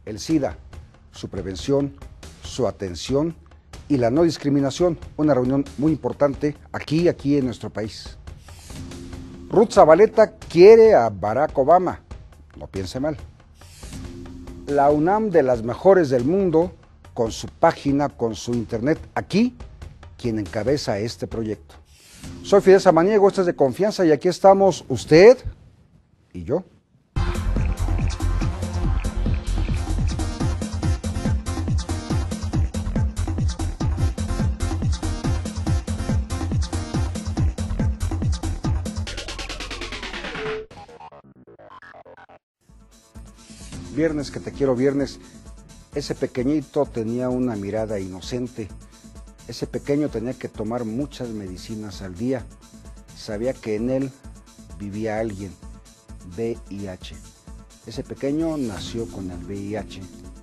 el SIDA, su prevención, su atención y la no discriminación, una reunión muy importante aquí en nuestro país. Ruth Zavaleta quiere a Barack Obama, no piense mal. La UNAM, de las mejores del mundo, con su página, con su internet, aquí, quien encabeza este proyecto. Soy Fidel Samaniego, esto es De Confianza y aquí estamos usted y yo. Viernes que te quiero, viernes. Ese pequeñito tenía una mirada inocente. Ese pequeño tenía que tomar muchas medicinas al día. Sabía que en él vivía alguien, VIH. Ese pequeño nació con el VIH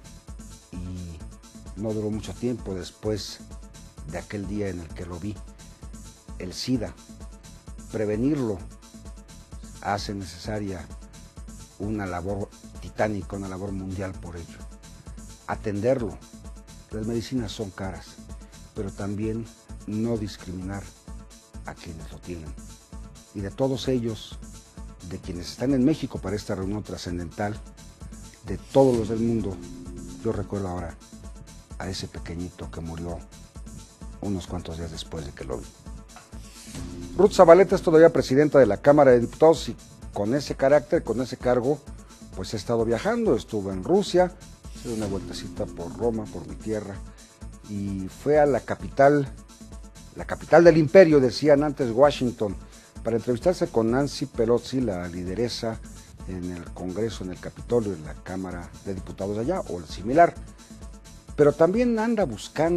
y no duró mucho tiempo después de aquel día en el que lo vi. El SIDA, prevenirlo, hace necesaria una labor titánica, una labor mundial por ello. Atenderlo, las medicinas son caras, pero también no discriminar a quienes lo tienen. Y de todos ellos, de quienes están en México para esta reunión trascendental, de todos los del mundo, yo recuerdo ahora a ese pequeñito que murió unos cuantos días después de que lo vi. Ruth Zavaleta es todavía presidenta de la Cámara de Diputados y con ese carácter, con ese cargo, pues he estado viajando, estuvo en Rusia, hice una vueltecita por Roma, por mi tierra, y fue a la capital del imperio, decían antes, Washington, para entrevistarse con Nancy Pelosi, la lideresa en el Congreso, en el Capitolio, en la Cámara de Diputados de allá, o el similar. Pero también anda busca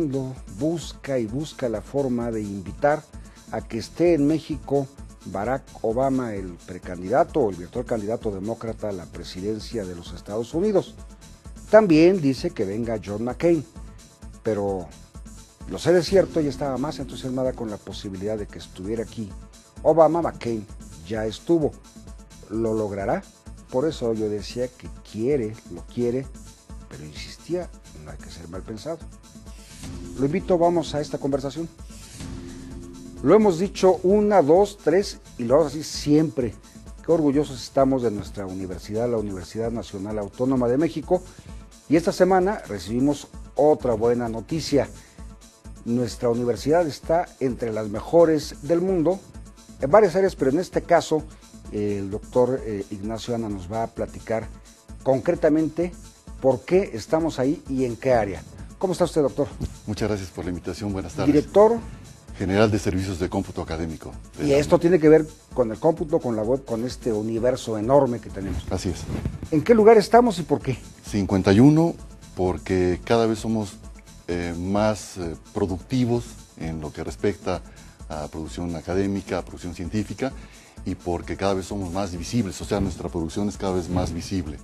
la forma de invitar a que esté en México Barack Obama, el precandidato o el virtual candidato demócrata a la presidencia de los Estados Unidos. También dice que venga John McCain, pero lo sé de cierto, ella estaba más entusiasmada con la posibilidad de que estuviera aquí Obama. McCain ya estuvo, ¿lo logrará? Por eso yo decía que lo quiere, pero insistía, no hay que ser mal pensado. Lo invito, vamos a esta conversación. Lo hemos dicho 1, 2, 3 y lo vamos a decir siempre. Qué orgullosos estamos de nuestra universidad, la Universidad Nacional Autónoma de México. Y esta semana recibimos otra buena noticia. Nuestra universidad está entre las mejores del mundo en varias áreas, pero en este caso el doctor Ignacio Ana nos va a platicar concretamente por qué estamos ahí y en qué área. ¿Cómo está usted, doctor? Muchas gracias por la invitación, buenas tardes. Director General de Servicios de Cómputo Académico. Y esto tiene que ver con el cómputo, con la web, con este universo enorme que tenemos. Así es. ¿En qué lugar estamos y por qué? 51, porque cada vez somos más productivos en lo que respecta a producción académica, a producción científica, y porque cada vez somos más visibles, o sea, nuestra producción es cada vez más visible.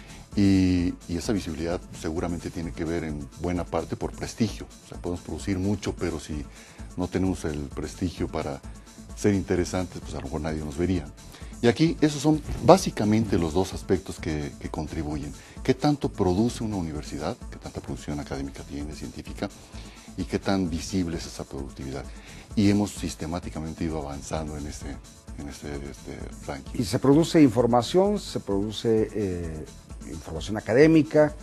Y esa visibilidad seguramente tiene que ver en buena parte por prestigio. O sea, podemos producir mucho, pero si no tenemos el prestigio para ser interesantes, pues a lo mejor nadie nos vería. Y aquí esos son básicamente los dos aspectos que contribuyen. ¿Qué tanto produce una universidad? ¿Qué tanta producción académica tiene, científica? ¿Y qué tan visible es esa productividad? Y hemos sistemáticamente ido avanzando en este ranking. Y se produce información, información académica.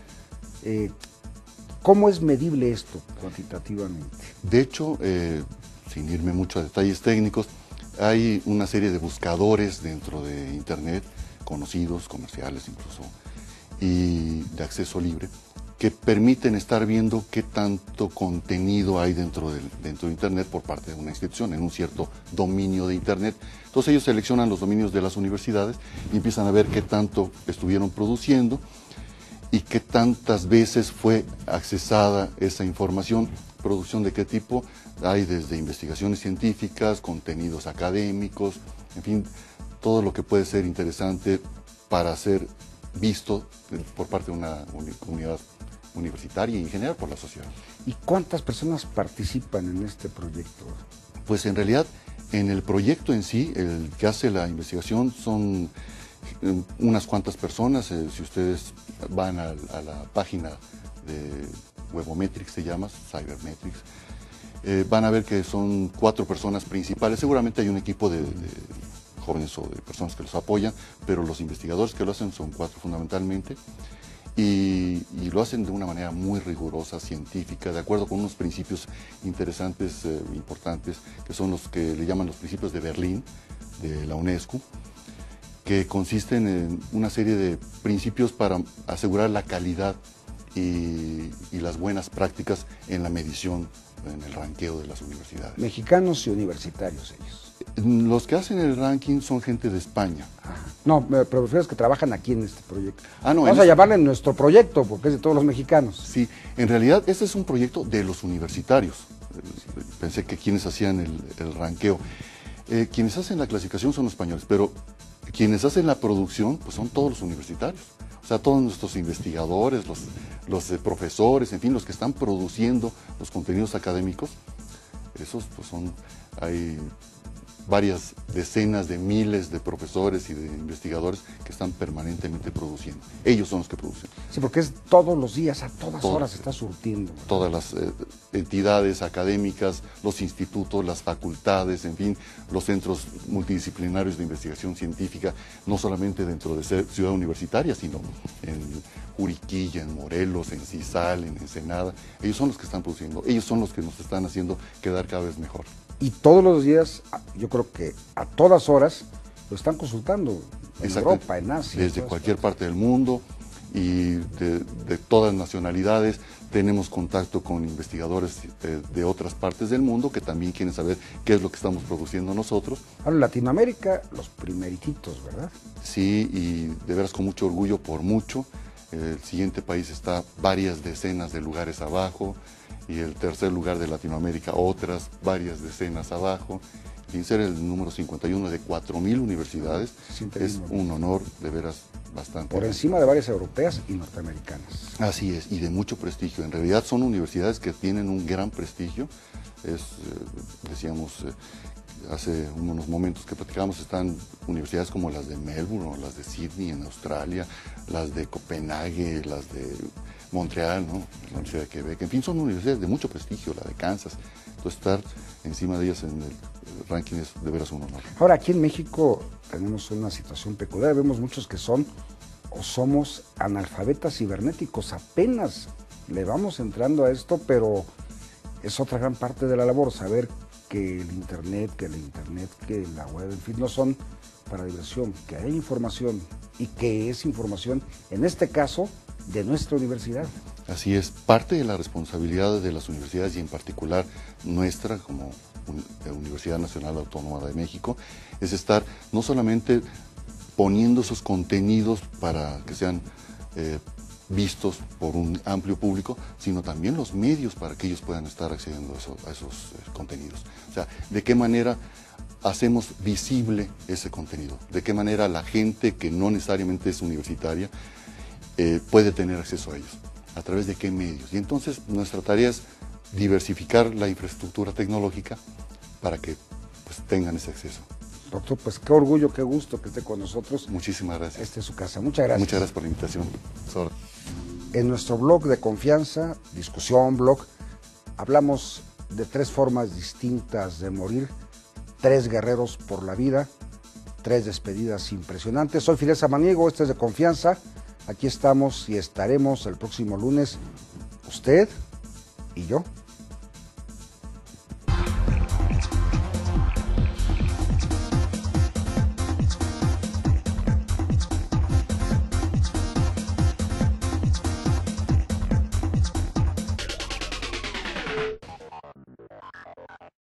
¿Cómo es medible esto cuantitativamente? De hecho, sin irme mucho a detalles técnicos, hay una serie de buscadores dentro de Internet, conocidos, comerciales incluso, y de acceso libre, que permiten estar viendo qué tanto contenido hay dentro de Internet por parte de una institución, en un cierto dominio de Internet. Entonces ellos seleccionan los dominios de las universidades y empiezan a ver qué tanto estuvieron produciendo y qué tantas veces fue accesada esa información. ¿Producción de qué tipo? Hay desde investigaciones científicas, contenidos académicos, en fin, todo lo que puede ser interesante para ser visto por parte de una comunidad universitaria y en general por la sociedad. ¿Y cuántas personas participan en este proyecto? Pues en realidad, en el proyecto en sí, el que hace la investigación son unas cuantas personas. Si ustedes van a la página de Webometrics, se llama, Cybermetrics, van a ver que son 4 personas principales. Seguramente hay un equipo de jóvenes o de personas que los apoyan, pero los investigadores que lo hacen son 4 fundamentalmente, y lo hacen de una manera muy rigurosa, científica, de acuerdo con unos principios interesantes, importantes, que son los que le llaman los principios de Berlín, de la UNESCO, que consisten en una serie de principios para asegurar la calidad y las buenas prácticas en la medición, en el ranqueo de las universidades. Mexicanos y universitarios ellos. Los que hacen el ranking son gente de España. Ajá. No, pero prefieres que trabajan aquí en este proyecto. No, vamos a llamarle nuestro proyecto, porque es de todos los mexicanos. Sí, en realidad este es un proyecto de los universitarios. Pensé que quienes hacían el ranqueo. Quienes hacen la clasificación son los españoles, pero quienes hacen la producción pues son todos los universitarios. O sea, todos nuestros investigadores, los profesores, en fin, los que están produciendo los contenidos académicos, esos pues hay varias decenas de miles de profesores y de investigadores que están permanentemente produciendo. Ellos son los que producen. Sí, porque es todos los días, a todas horas se está surtiendo, ¿verdad? Todas las entidades académicas, los institutos, las facultades, en fin, los centros multidisciplinarios de investigación científica, no solamente dentro de Ciudad Universitaria, sino en Juriquilla, en Morelos, en Cisal, en Ensenada. Ellos son los que están produciendo, ellos son los que nos están haciendo quedar cada vez mejor. Y todos los días, yo creo que a todas horas, lo están consultando en Europa, en Asia. Desde cualquier parte del mundo y de todas nacionalidades. Tenemos contacto con investigadores de otras partes del mundo que también quieren saber qué es lo que estamos produciendo nosotros. Ahora, en Latinoamérica, los primeritos, ¿verdad? Sí, y de veras con mucho orgullo por mucho. El siguiente país está varias decenas de lugares abajo, y el tercer lugar de Latinoamérica otras varias decenas abajo. Sin ser el número 51 de 4.000 universidades, es un honor de veras bastante. Por encima de varias europeas y norteamericanas. Así es, y de mucho prestigio. En realidad son universidades que tienen un gran prestigio. Decíamos hace unos momentos que platicábamos, están universidades como las de Melbourne o las de Sydney en Australia, las de Copenhague, las de Montreal, ¿no? La Universidad de Quebec. En fin, son universidades de mucho prestigio, la de Kansas. Entonces, estar encima de ellas en el ranking es de veras un honor. Ahora, aquí en México tenemos una situación peculiar. Vemos muchos que son o somos analfabetas cibernéticos. Apenas le vamos entrando a esto, pero es otra gran parte de la labor, saber que el Internet, que la web, en fin, no son para diversión, que hay información y que es información, en este caso, de nuestra universidad. Así es, parte de la responsabilidad de las universidades y en particular nuestra como Universidad Nacional Autónoma de México es estar no solamente poniendo esos contenidos para que sean vistos por un amplio público, sino también los medios para que ellos puedan estar accediendo a esos contenidos. O sea, de qué manera hacemos visible ese contenido, de qué manera la gente que no necesariamente es universitaria puede tener acceso a ellos, a través de qué medios. Y entonces nuestra tarea es diversificar la infraestructura tecnológica para que pues, tengan ese acceso. Doctor, pues qué orgullo, qué gusto que esté con nosotros. Muchísimas gracias. Esta es su casa. Muchas gracias. Muchas gracias por la invitación. En nuestro blog de confianza, discusión, blog, hablamos de 3 formas distintas de morir, 3 guerreros por la vida, 3 despedidas impresionantes. Soy Fidel Samaniego, este es de confianza. Aquí estamos y estaremos el próximo lunes, usted y yo.